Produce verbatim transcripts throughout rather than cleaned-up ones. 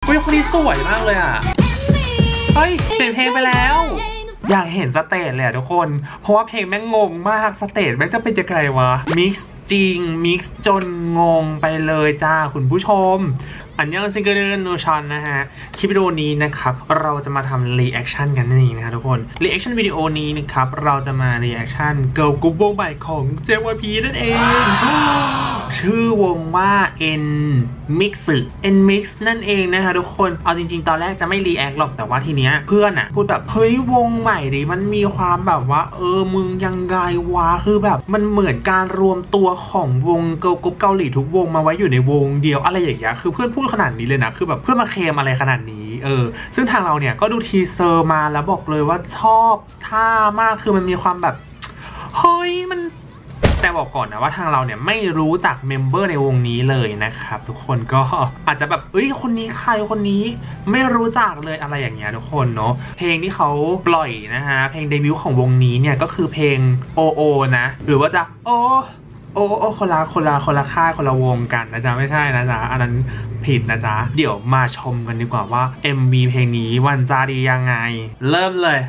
อุ้ยคนนี้สวยมากเลยอ่ะเฮ้ยเปลี่ยนเพลงไปแล้วอยากเห็นสเตจเลยอะทุกคนเพราะว่าเพลงแม่งงงมากสเตจแม่งจะเป็นยังไงวะมิกซ์จริงมิกซ์จนงงไปเลยจ้าคุณผู้ชมอันยังซิงเกิลโนชันนะฮะคลิปวิดีโอนี้นะครับเราจะมาทำรีแอคชั่นกันนั่นเองนะทุกคนรีแอคชั่นวิดีโอนี้นะครับเราจะมารีแอคชั่นเกิร์ลกรุ๊ปวงใหม่ของ เจ วาย พี นั่นเองชื่อวงว่า N Mix N Mix นั่นเองนะคะทุกคนเอาจริงๆตอนแรกจะไม่รีแอคหรอกแต่ว่าทีเนี้ยเพื่อนอะพูดแบบเฮ้ยวงใหม่ดิมันมีความแบบว่าเออมึงยังไงวะคือแบบมันเหมือนการรวมตัวของวงเกิร์ลกรุ๊ปเกาหลีทุกวงมาไว้อยู่ในวงเดียวอะไรอย่างเงี้ยคือเพื่อนพูดขนาดนี้เลยนะคือแบบเพื่อนมาเคลมอะไรขนาดนี้เออซึ่งทางเราเนี่ยก็ดูทีเซอร์มาแล้วบอกเลยว่าชอบท่ามากคือมันมีความแบบเฮ้ยมันแต่บอกก่อนนะว่าทางเราเนี่ยไม่รู้จักเมมเบอร์ในวงนี้เลยนะครับทุกคนก็อาจจะแบบเอ้ยคนนี้ใครคนนี้ไม่รู้จักเลยอะไรอย่างเงี้ยทุกคนเนาะเพลงที่เขาปล่อยนะฮะเพลงเดบิวต์ของวงนี้เนี่ยก็คือเพลงโอโอนะหรือว่าจะโอโอ้โอ้คนละคนละคนละค่ายคนละวงกันนะจ๊ะไม่ใช่นะจ๊ะอันนั้นผิดนะจ๊ะเดี๋ยวมาชมกันดีกว่าว่า เอ็ม วี เพลงนี้วันจาดียังไงเริ่มเลย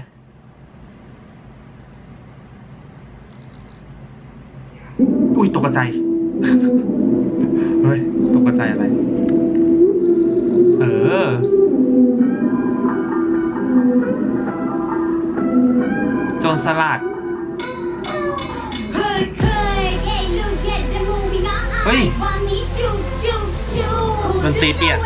อุ้ยตกใจเฮ้ยตกใจอะไรเออโจรสลัดเฮ้ยดนตรีเปลี่ยน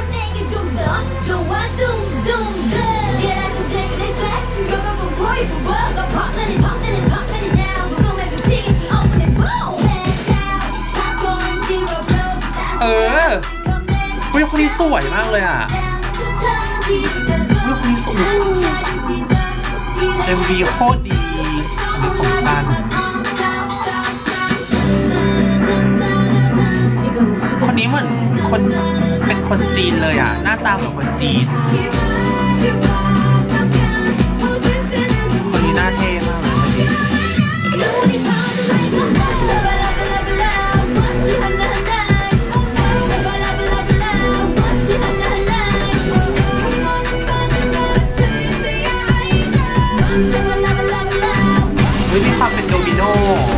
เออเฮ้ยคนนี้สวยมากเลยอ่ะเฮ้ยคนนี้สวย เอ็ม วี โคตรดีอันนี้ของซันคนนี้เหมือนคนเป็นคนจีนเลยอ่ะหน้าตาเหมือนคนจีนคนนี้หน้าเท่มากเลยมีความเป็นโดมิโน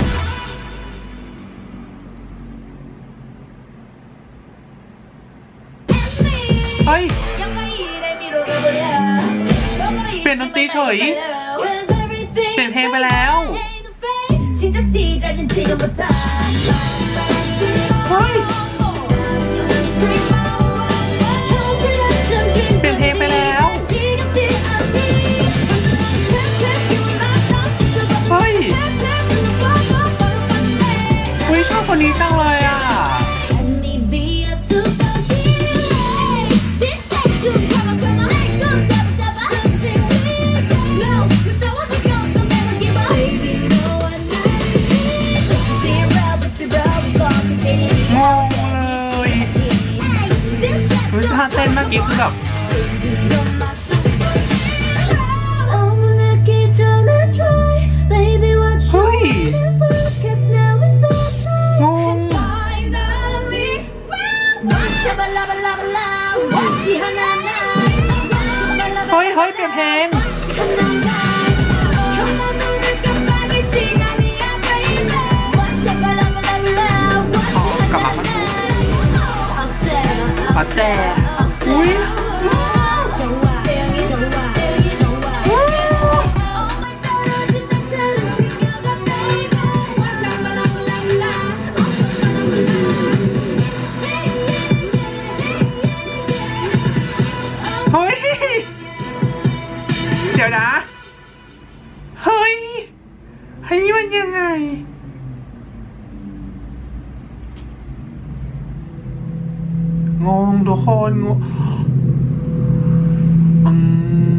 เฮ้ยเปลี่ยนดนตรีเฉยเปลี่ยนเพลงไปแล้วเฮ้ยเปลี่ยนเพลงไปแล้วเฮ้ยอุ้ยชอบคนนี้จังเลยอ่ะงงเลยรู้สึกท่าเต้นเมื่อกี้คือแบบเฮ้ยงงเฮ้ยเฮ้ยเปลี่ยนเพลงกลับมาปัดแจอุ้ยเฮ้ยเดี๋ยวนะเฮ้ยเฮ้ยมันยังไงงงทุกคนงงอืม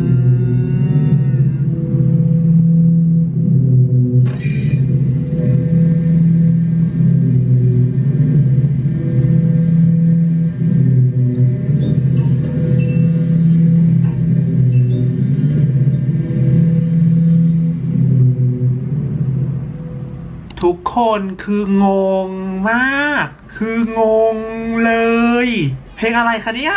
ทุกคนคืองงมากคืองงเลยเพลงอะไรคะเนี่ย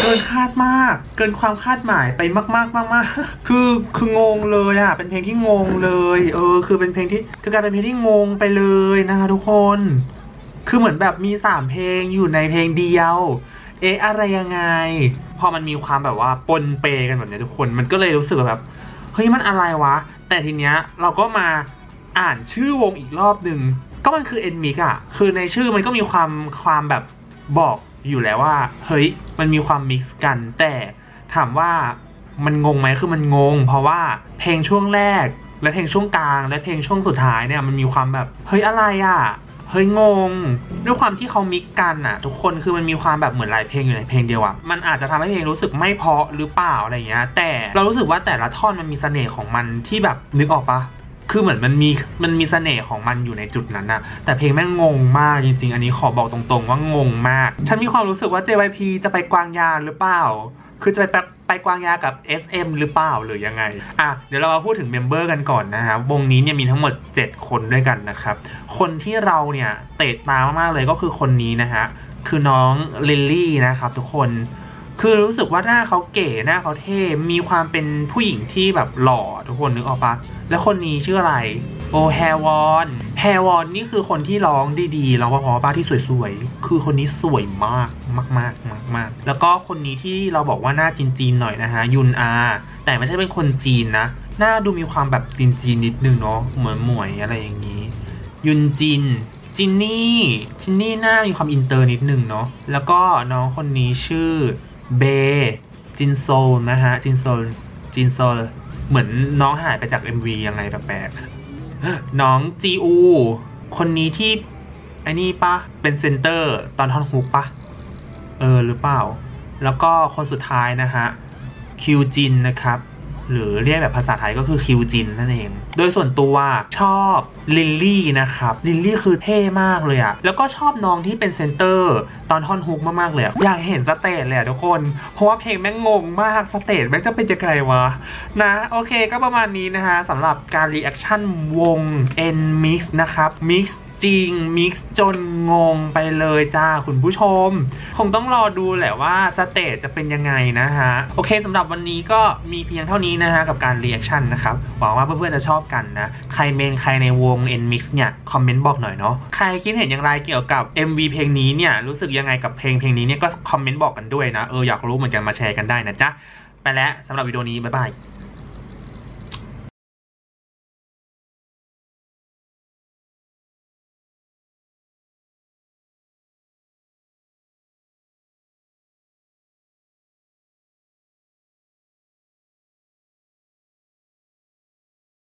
กินคาดมากเกินความคาดหมายไปมากๆมากๆคือคืองงเลยอ่ะเป็นเพลงที่งงเลยเออคือเป็นเพลงที่คือการเป็นเพลงที่งงไปเลยนะคะทุกคนคือเหมือนแบบมีสามเพลงอยู่ในเพลงเดียวเอ๊ะอะไรยังไงพอมันมีความแบบว่าปนเปกันแบบนี้ทุกคนมันก็เลยรู้สึกแบบเฮ้ยมันอะไรวะแต่ทีเนี้ยเราก็มาอ่านชื่อวงอีกรอบหนึ่งก็มันคือ N-Mix อ่ะคือในชื่อมันก็มีความความแบบบอกอยู่แล้วว่าเฮ้ยมันมีความมิกซ์กันแต่ถามว่ามันงงไหมคือมันงงเพราะว่าเพลงช่วงแรกและเพลงช่วงกลางและเพลงช่วงสุดท้ายเนี่ยมันมีความแบบเฮ้ยอะไรอ่ะเฮ้ยงงด้วยความที่เขามิกกันอ่ะทุกคนคือมันมีความแบบเหมือนหลายเพลงอยู่ในเพลงเดียวอ่ะมันอาจจะทำให้เพลงรู้สึกไม่เพราะหรือเปล่าอะไรเงี้ยแต่เรารู้สึกว่าแต่ละท่อนมันมีเสน่ห์ของมันที่แบบนึกออกปะคือเหมือนมันมีมันมีเสน่ห์ของมันอยู่ในจุดนั้นนะแต่เพลงแม่งงงมากจริงๆอันนี้ขอบอกตรงๆว่างงมากฉันมีความรู้สึกว่า เจ วาย พี จะไปกวางยาหรือเปล่าคือจะไปไปกวางยากับ เอส เอ็ม หรือเปล่าหรือยังไงอ่ะเดี๋ยวเรามาพูดถึงเมมเบอร์กันก่อนนะครับวงนี้เนี่ยมีทั้งหมดเจ็ดคนด้วยกันนะครับคนที่เราเนี่ยเตะตามากๆเลยก็คือคนนี้นะฮะคือน้องลิลลี่นะครับทุกคนคือรู้สึกว่าหน้าเขาเก๋หน้าเขาเท่มีความเป็นผู้หญิงที่แบบหล่อทุกคนนึกออกปะแล้วคนนี้ชื่ออะไรโอแฮวอนแฮวอนนี่คือคนที่ร้องดีๆร้องเพราะๆป้าที่สวยๆคือคนนี้สวยมากมากมากมากมากแล้วก็คนนี้ที่เราบอกว่าหน้าจีนๆหน่อยนะฮะยุนอาแต่ไม่ใช่เป็นคนจีนนะหน้าดูมีความแบบจีนๆนิดนึงเนาะเหมือนหมวยอะไรอย่างนี้ยุนจินจินนี่จินนี่หน้ามีความอินเตอร์นิดนึงเนาะแล้วก็น้องคนนี้ชื่อเบจินโซลนะฮะจินโซลจินโซลเหมือนน้องหายไปจาก เอ็ม วี ยังไงแปลกๆน้องจีอูคนนี้ที่ไอ้นี่ปะเป็นเซนเตอร์ตอนท่อนฮุกปะเออหรือเปล่าแล้วก็คนสุดท้ายนะฮะคิวจินนะครับหรือเรียกแบบภาษาไทยก็คือคิวจินนั่นเองโดยส่วนตัวชอบลิลลี่นะครับลิลลี่คือเท่มากเลยอะแล้วก็ชอบน้องที่เป็นเซนเตอร์ตอนท่อนฮุกมากๆเลยอยากเห็นสเตจเลยทุกคนเพราะว่าเพลงแม่งงงมากสเตจแม่งจะเป็นยังไงวะนะโอเคก็ประมาณนี้นะฮะสำหรับการรีแอคชั่นวง N-Mix นะครับ Mixจริงมิกซ์จนงงไปเลยจ้าคุณผู้ชมคงต้องรอดูแหละว่าสเตจจะเป็นยังไงนะฮะโอเคสำหรับวันนี้ก็มีเพียงเท่านี้นะฮะกับการรีแอคชั่นนะครับหวังว่าเพื่อนๆจะชอบกันนะใครเมนใครในวง N-Mix เนี่ยคอมเมนต์บอกหน่อยเนาะใครคิดเห็นอย่างไรเกี่ยวกับ เอ็ม วี เพลงนี้เนี่ยรู้สึกยังไงกับเพลงเพลงนี้เนี่ยก็คอมเมนต์บอกกันด้วยนะเอออยากรู้เหมือนกันมาแชร์กันได้นะจ๊ะไปแล้วสำหรับวิดีโอนี้บ๊ายบาย